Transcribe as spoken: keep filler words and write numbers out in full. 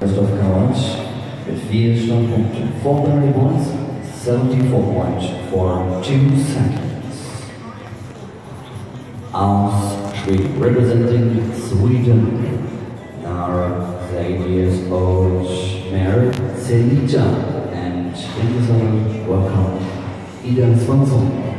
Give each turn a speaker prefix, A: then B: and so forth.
A: Christoph Karwatsch mit vier Standpunkten. For Barry Bonds, seventy-four point four two seconds. Aus Schweden, representing Sweden, our eight years old mare, Celita, and thank you so much. Welcome, Ida Swanson.